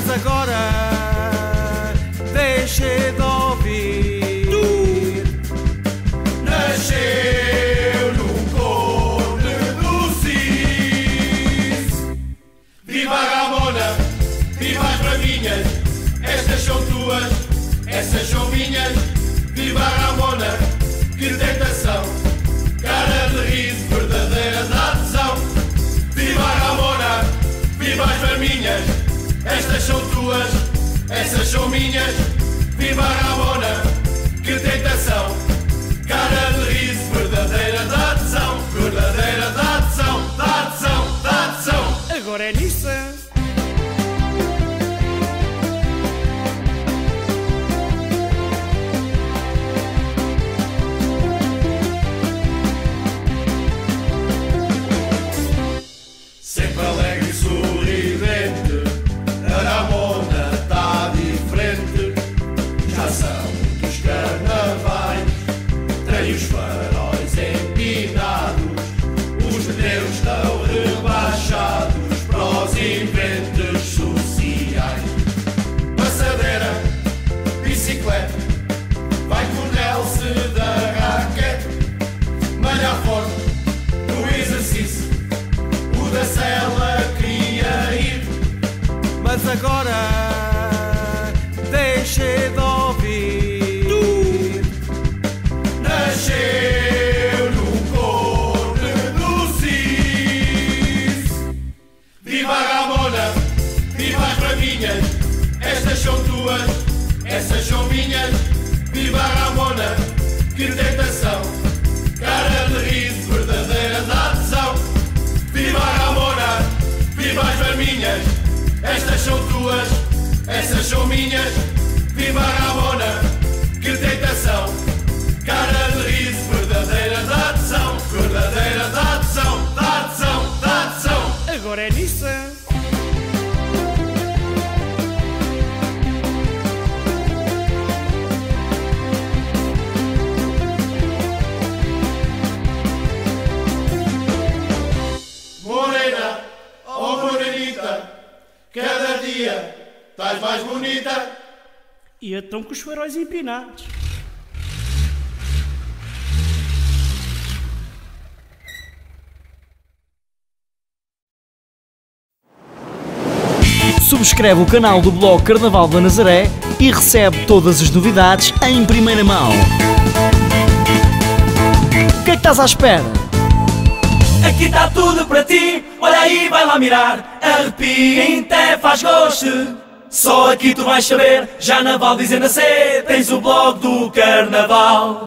Mas agora deixei de ouvir. Nasceu no Conde do Cis. Viva a Ramona, viva as bravinhas, estas são tuas, essas são minhas. Viva a Ramona, que tentação, cara de riso, verdadeira da adesão. Viva a Ramona, viva as bravinhas, estas são tuas, essas são minhas. Viva a Ramona, que tentação, cara de riso, verdadeira da adesão, verdadeira da adesão, da adesão, da adesão. Agora é nisso. Sempre alegre e sorridente, a Ramona está diferente. Já são muitos carnavais, tem os faróis empinados, os pneus estão rebaixados para os inventes sociais. Passadeira, bicicleta, vai com o Nelson da raquete, malhar forte no exercício, o da cela queria ir. Mas agora deixei de ouvir. Nasceu no Conde do Cis. Viva a Ramona, viva as bravinhas, estas são tuas, essas são minhas. Viva a Ramona, que tentação, cara de riso, verdadeira da adesão. Viva a Ramona, viva as bravinhas, estas são tuas, essas são minhas. Viva a Ramona, que tentação, cara de riso, verdadeira da adesão, verdadeira da adesão, da adesão, da adesão. Agora é nisso. Morena, oh morenita, cada dia estás mais bonita. E então com os faróis empinados. Subscreve o canal do blog Carnaval da Nazaré e recebe todas as novidades em primeira mão. O que é que estás à espera? Aqui está tudo para ti, olha aí, vai lá mirar. Arrepia, até faz gosto. Só aqui tu vais saber, já na Val dizendo a C, tens o blog do Carnaval.